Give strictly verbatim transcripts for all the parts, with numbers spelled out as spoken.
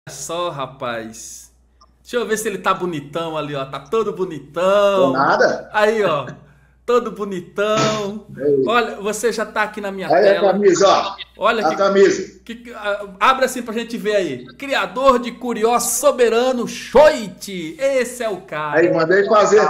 Só, rapaz. Deixa eu ver se ele tá bonitão ali, ó. Tá todo Tô bonitão. nada. Aí, ó. Todo bonitão. Aí, Olha, você já tá aqui na minha aí a tela. camisa, ó. Olha A que, camisa. que ah, abre assim pra gente ver aí. Criador de Curió Soberano Choite. Esse é o Aí, cara. mandei fazer.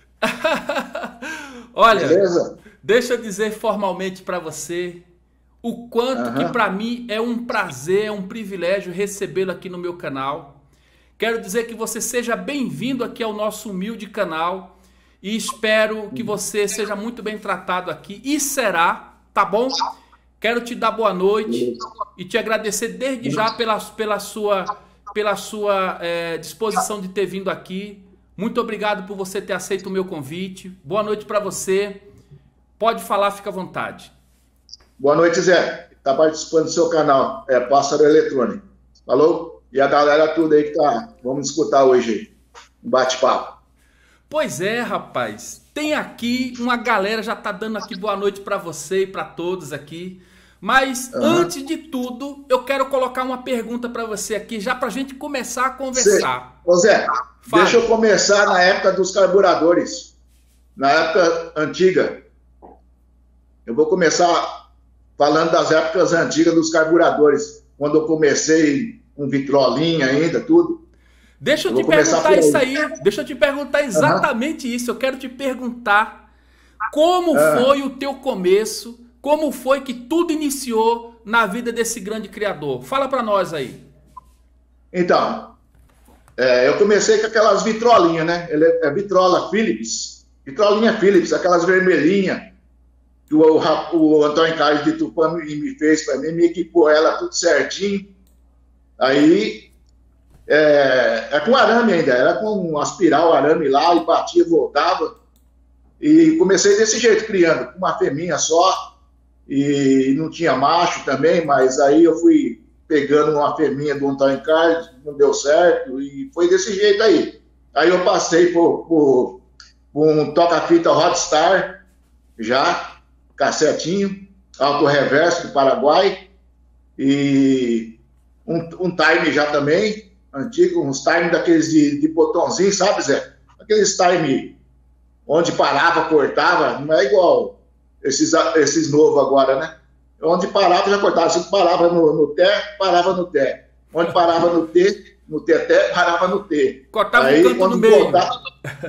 Olha, Beleza? deixa eu dizer formalmente pra você o quanto que Aham. pra mim é um prazer, é um privilégio recebê-lo aqui no meu canal. Quero dizer que você seja bem-vindo aqui ao nosso humilde canal e espero que você seja muito bem tratado aqui e será, tá bom? Quero te dar boa noite Beleza. e te agradecer desde já pela, pela sua, pela sua eh, disposição de ter vindo aqui. Muito obrigado por você ter aceito o meu convite. Boa noite para você. Pode falar, fica à vontade. Boa noite, Zé. Tá participando do seu canal. É Pássaro Eletrônico. Falou? E a galera tudo aí que tá. Vamos escutar hoje aí. Um bate-papo. Pois é, rapaz. Tem aqui uma galera já tá dando aqui boa noite para você e para todos aqui. Mas Aham. antes de tudo, eu quero colocar uma pergunta para você aqui, já pra gente começar a Cê- conversar. Ô, Zé, deixa Fale. eu começar na época dos carburadores. Na época antiga. Eu vou começar falando das épocas antigas dos carburadores. Quando eu comecei com vitrolinha ainda, tudo. Deixa eu Eu te vou começar perguntar por isso aí. aí. Deixa eu te perguntar Aham. exatamente isso. Eu quero te perguntar como Ah. foi o teu começo, como foi que tudo iniciou na vida desse grande criador. Fala pra nós aí. Então, é, eu comecei com aquelas vitrolinhas, né? Ele é é vitrola Philips. Vitrolinha Philips, aquelas vermelhinhas que o, ra- o Antônio Carlos de Tupã me, me fez para mim, me equipou ela tudo certinho. Aí, é, é com arame ainda, era com um aspirar o arame lá e batia e voltava. E comecei desse jeito, criando, com uma fêmea só, e não tinha macho também, mas aí eu fui pegando uma fêmea do Antônio Carlos, não deu certo, e foi desse jeito aí. Aí eu passei por, por, por um toca-fita Hotstar, já, cassetinho, álcool reverso do Paraguai, e um, um time já também, antigo, uns time daqueles de, de botãozinho, sabe, Zé? Aqueles time onde parava, cortava, não é igual esses, esses novos agora, né? Onde parava, já cortava. Se parava no, no Té, parava no Té. Onde parava no T, no T-Té, parava no T. Cortava um Aí, canto no quando meio. voltava,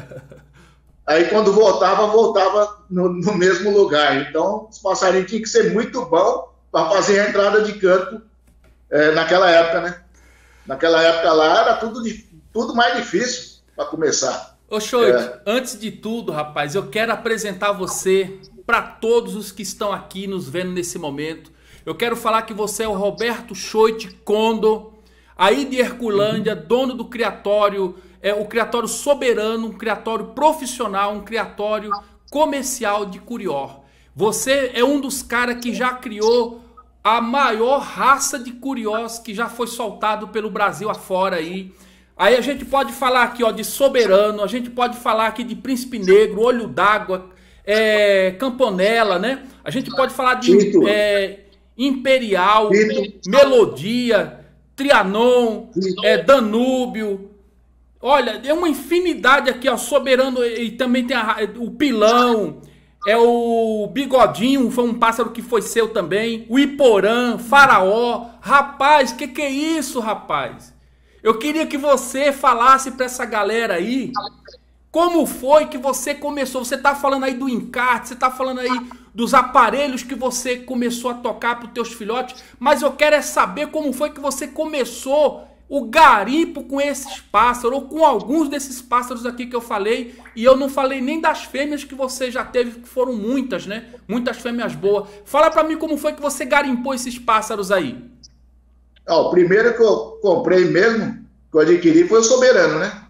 aí, quando voltava, voltava no, no mesmo lugar. Então, os passarinhos tinham que ser muito bom para fazer a entrada de canto é, naquela época, né? Naquela época lá, era tudo, tudo mais difícil para começar. Ô Choite, É, antes de tudo, rapaz, eu quero apresentar você para todos os que estão aqui nos vendo nesse momento. Eu quero falar que você é o Roberto Choite Kondo, aí de Herculândia, dono do criatório, é o criatório soberano, um criatório profissional, um criatório comercial de Curió. Você é um dos caras que já criou a maior raça de curiós que já foi soltado pelo Brasil afora aí. Aí a gente pode falar aqui, ó, de Soberano, a gente pode falar aqui de Príncipe Negro, Olho d'Água, é, Camponella, né? A gente pode falar de Tito, é, Imperial, Tito, Melodia, Trianon, Tito. é, Danúbio. Olha, é uma infinidade aqui, ó, Soberano, e também tem a- o Pilão, é o Bigodinho, foi um pássaro que foi seu também, o Iporã, Faraó. Rapaz, que que é isso, rapaz? Eu queria que você falasse pra essa galera aí como foi que você começou. Você tá falando aí do encarte, você tá falando aí dos aparelhos que você começou a tocar pros teus filhotes, mas eu quero é saber como foi que você começou o garimpo com esses pássaros, ou com alguns desses pássaros aqui que eu falei, e eu não falei nem das fêmeas que você já teve, que foram muitas, né? Muitas fêmeas boas. Fala pra mim como foi que você garimpou esses pássaros aí. Ó, o primeiro que eu comprei mesmo, que eu adquiri, foi o Soberano, né?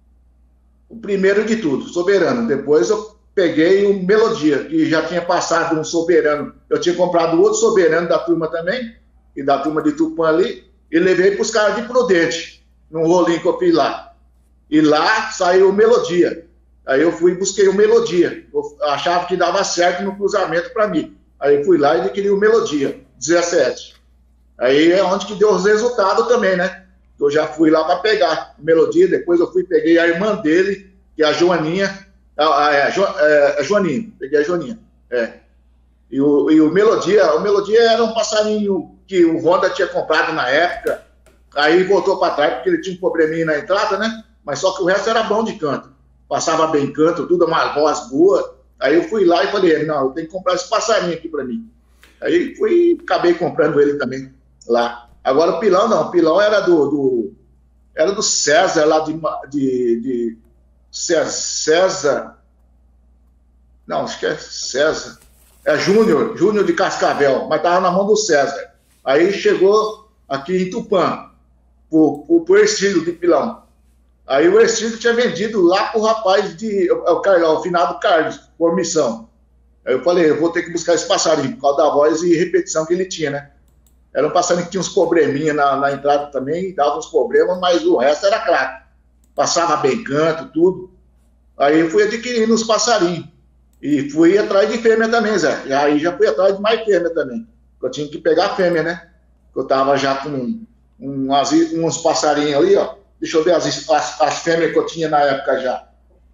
O primeiro de tudo, Soberano. Depois eu peguei o Melodia, que já tinha passado um Soberano. Eu tinha comprado outro Soberano da turma também, e da turma de Tupã ali, e levei para os caras de Prudente, num rolinho que eu fiz lá. E lá saiu o Melodia. Aí eu fui e busquei o Melodia. Eu achava que dava certo no cruzamento para mim. Aí eu fui lá e adquiri o Melodia, dezessete. Aí é onde que deu os resultados também, né? Eu já fui lá para pegar Melodia, depois eu fui peguei a irmã dele, que é a Joaninha, a, a, a, jo, é, a Joaninha, peguei a Joaninha, é. E o, e o Melodia, o Melodia era um passarinho que o Honda tinha comprado na época, aí voltou para trás porque ele tinha um probleminha na entrada, né? Mas só que o resto era bom de canto, passava bem canto, tudo, uma voz boa. Aí eu fui lá e falei, não, eu tenho que comprar esse passarinho aqui para mim. Aí fui, acabei comprando ele também lá. Agora o pilão não, o pilão era do, do era do César lá de, de, de César, não, acho que é César, é Júnior, Júnior de Cascavel, mas estava na mão do César. Aí chegou aqui em Tupã, por, por, por Ercílio de pilão. Aí o Ercílio tinha vendido lá pro rapaz de, o, Carlos, o finado Carlos, por missão. Aí eu falei, eu vou ter que buscar esse passarinho, por causa da voz e repetição que ele tinha, né? Era um passarinho que tinha uns probleminha na, na entrada também, dava uns problemas, mas o resto era craque. Passava bem canto, tudo. Aí eu fui adquirindo os passarinhos. E fui atrás de fêmea também, Zé. E aí já fui atrás de mais fêmea também. Eu tinha que pegar fêmea, né? Eu tava já com um, umas, uns passarinhos ali, ó. Deixa eu ver as, as, as fêmeas que eu tinha na época já.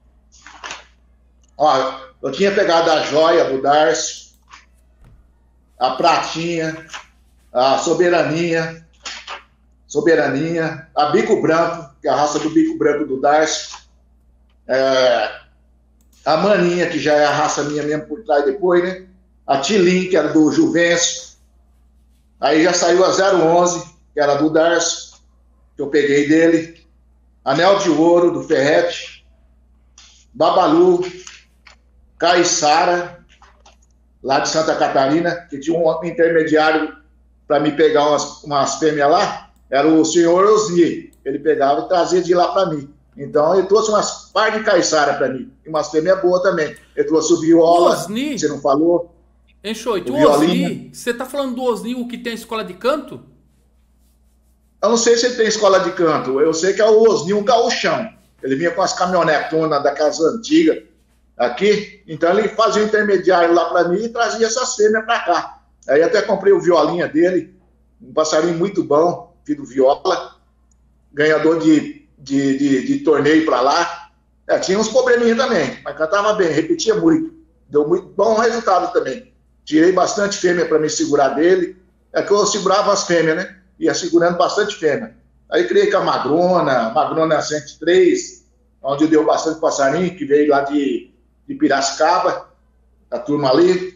Ó, eu tinha pegado a joia do Darcio, a pratinha, a soberaninha, soberaninha, a bico branco, que é a raça do bico branco do Darcio, é, a maninha, que já é a raça minha mesmo por trás depois, né? A Tilim, que era do Juvencio. Aí já saiu a zero onze, que era do Darcio, que eu peguei dele. Anel de Ouro, do Ferrete. Babalu, Caiçara, lá de Santa Catarina, que tinha um intermediário para me pegar umas, umas fêmeas lá, era o senhor Osni. Ele pegava e trazia de lá para mim. Então, ele trouxe umas par de caiçara para mim. E umas fêmeas boas também. Ele trouxe o viola, Osni? você não falou? Enxoito, o, o Osni, você tá falando do Osni, o que tem a escola de canto? Eu não sei se ele tem escola de canto. Eu sei que é o Osni, um gauchão. Ele vinha com as caminhonetonas daquelas antigas aqui. Então, ele fazia o intermediário lá para mim e trazia essas fêmeas para cá. Aí até comprei o violinha dele, um passarinho muito bom, filho do Viola, ganhador de, de, de, de torneio para lá. É, tinha uns probleminha também, mas cantava bem, repetia muito. Deu muito bom resultado também. Tirei bastante fêmea para me segurar dele. É que eu segurava as fêmeas, né? Ia segurando bastante fêmea. Aí criei com a Magrona, Magrona cento e três, onde deu bastante passarinho, que veio lá de, de Piracicaba, a turma ali.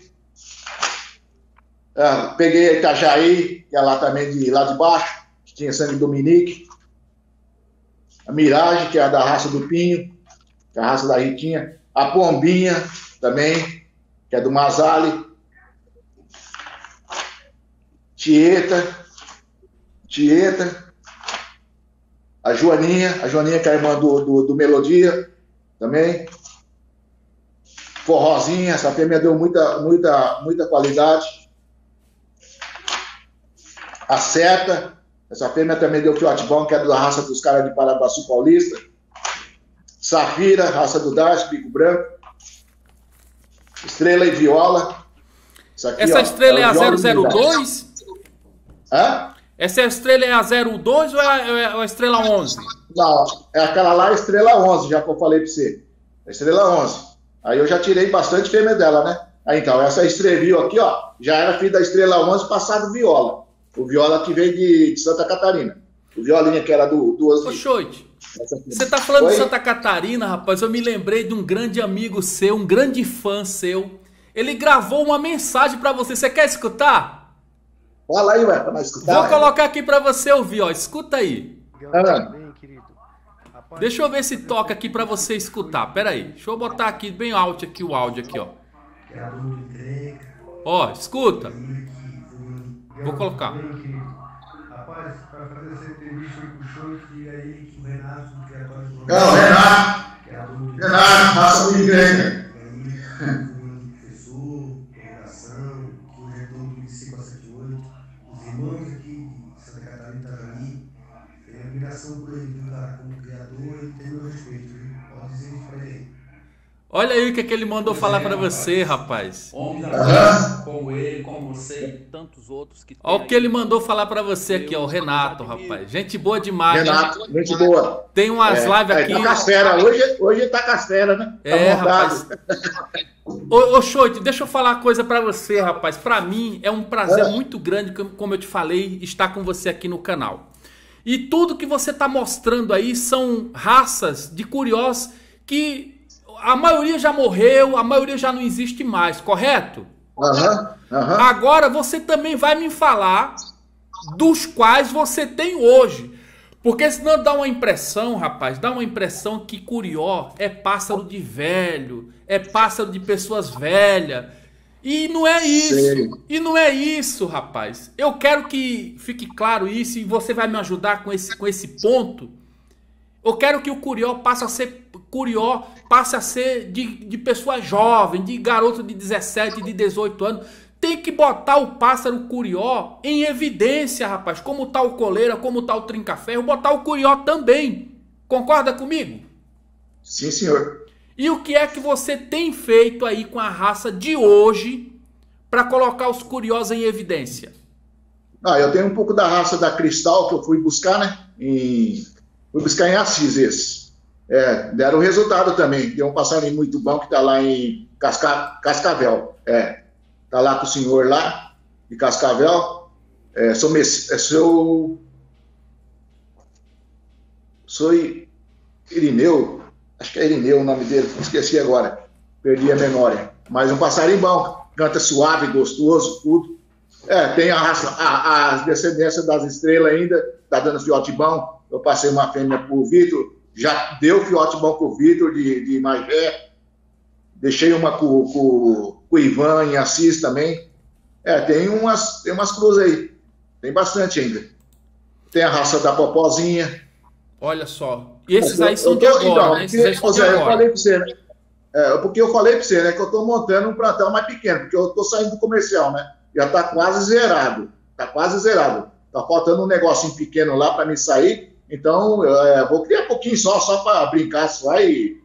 Ah, peguei a Itajaí, que é lá também de lá de baixo, que tinha sangue Dominique. A Mirage, que é a da raça do Pinho, que é a raça da Ritinha. A Pombinha, também, que é do Masali. Tieta, Tieta. A Joaninha, a Joaninha que é a irmã do, do, do Melodia, também. Forrozinha, essa fêmea deu muita, muita, muita qualidade. A Seta, essa fêmea também deu filhote bom, que é da raça dos caras de Paraguaçu Paulista. Safira, raça do Darcio, bico branco. Estrela e Viola. Aqui, essa ó, estrela é a zero zero dois? Hã? Essa estrela é a zero dois ou é a, é a estrela onze? Não, é aquela lá, a estrela onze, já que eu falei para você. A estrela onze. Aí eu já tirei bastante fêmea dela, né? Aí então, essa estrelinha aqui, ó, já era filho da estrela onze, passado Viola. O Viola que veio de, de Santa Catarina. O Violinha que era do, do Osni. Ô, Xoite, você tá falando Oi? de Santa Catarina, rapaz, eu me lembrei de um grande amigo seu, um grande fã seu. Ele gravou uma mensagem pra você, você quer escutar? Fala aí, ué, pra nós escutar. Vou colocar aqui pra você ouvir, ó, escuta aí. Ah. Deixa eu ver se toca aqui pra você escutar, pera aí. Deixa eu botar aqui bem alto aqui o áudio aqui, ó. Ó, escuta. Vou colocar. Rapaz, para fazer essa entrevista com o show, diga aí que o Renato, que é agora do Não, Renato. Renato, faça o igreja. Professor, congregação, projetor do vinte e cinco a setenta e oito, os irmãos aqui de Santa Catarina e Itajari, tem admiração por ele, viu, cara, como criador, ele tem meu respeito, viu? Pode dizer isso pra ele. Olha aí o que, é que ele mandou falar para você, rapaz. Homens da como ele, como você e tantos outros que Olha o que ele mandou falar para você aqui, ó, o Renato, rapaz. Gente boa demais. Renato, né? gente boa. Tem umas é, lives é, aqui. Tá com as fera. Hoje, hoje tá com as fera, né? Tá é, montado. rapaz. Ô, ô Choite, deixa eu falar uma coisa para você, rapaz. Para mim é um prazer é. muito grande, como eu te falei, estar com você aqui no canal. E tudo que você está mostrando aí são raças de curiosos que a maioria já morreu, a maioria já não existe mais, correto? Uhum, uhum. Agora você também vai me falar dos quais você tem hoje. Porque senão dá uma impressão, rapaz, dá uma impressão que curió é pássaro de velho, é pássaro de pessoas velhas. E não é isso, Sei. e não é isso, rapaz. Eu quero que fique claro isso e você vai me ajudar com esse, com esse ponto. Eu quero que o curió passe a ser curió, passe a ser de, de pessoa jovem, de garoto de dezessete, de dezoito anos. Tem que botar o pássaro curió em evidência, rapaz. Como tá o coleira, como tá o trinca-ferro, botar o curió também. Concorda comigo? Sim, senhor. E o que é que você tem feito aí com a raça de hoje para colocar os curiós em evidência? Ah, eu tenho um pouco da raça da Cristal que eu fui buscar, né? Em... Fui buscar em Assis esse. É, deram resultado também. Tem um passarinho muito bom que está lá em Casca... Cascavel. É, tá lá com o senhor lá, de Cascavel. É, sou, Mess... é, sou... Sou Irineu. Acho que é Irineu o nome dele. Esqueci agora. Perdi a memória. Mas um passarinho bom. Canta suave, gostoso, tudo. É, tem a raça, a, a descendência das estrelas ainda. Tá dando fiote bom. Eu passei uma fêmea pro Vitor, já deu fiote bom com o Vitor de, de Magé. Deixei uma com, com, com o Ivan em Assis também. É, tem umas, tem umas cruzes aí. Tem bastante ainda. Tem a raça da Popozinha. Olha só. Esses aí são de agora, então, né? Esses aí são de eu agora. falei pra você, né? É, porque eu falei pra você, né? Que eu tô montando um plantel mais pequeno, porque eu tô saindo do comercial, né? Já tá quase zerado. Tá quase zerado. Tá faltando um negocinho pequeno lá para me sair. Então, é, vou criar um pouquinho só, só para brincar só e,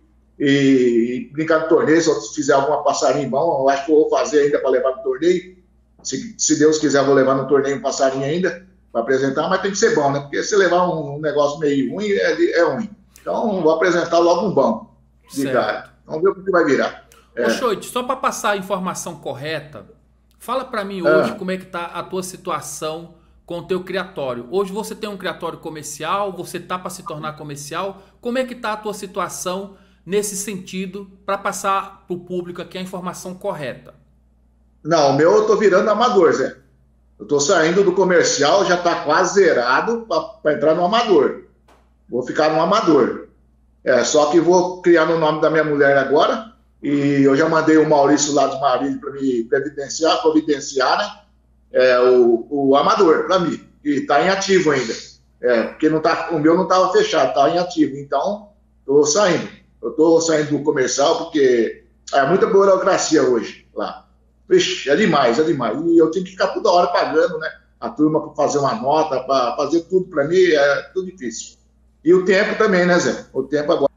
e, e brincar no torneio. Se eu fizer alguma passarinho bom, eu acho que eu vou fazer ainda para levar no torneio. Se, se Deus quiser, eu vou levar no torneio um passarinho ainda para apresentar, mas tem que ser bom, né? Porque se levar um, um negócio meio ruim, é, é ruim. Então, vou apresentar logo um bom de cara. Vamos ver o que vai virar. É. Ô, Choite, só para passar a informação correta, fala para mim hoje ah. como é que tá a tua situação com o teu criatório. Hoje você tem um criatório comercial, você tá para se tornar comercial. Como é que tá a tua situação nesse sentido para passar para o público aqui a informação correta? Não, o meu eu tô virando amador, Zé. Eu tô saindo do comercial, já tá quase zerado para entrar no amador. Vou ficar no amador. É, só que vou criar no nome da minha mulher agora, e eu já mandei o Maurício lá de Marília para me providenciar, providenciar, né? É, o, o amador, para mim, que está em ativo ainda. É, porque não tá, o meu não estava fechado, estava em ativo. Então, estou saindo. Eu estou saindo do comercial porque é muita burocracia hoje lá. Vixe, é demais, é demais. E eu tenho que ficar toda hora pagando, né? A turma para fazer uma nota, para fazer tudo para mim, é tudo difícil. E o tempo também, né, Zé? O tempo agora.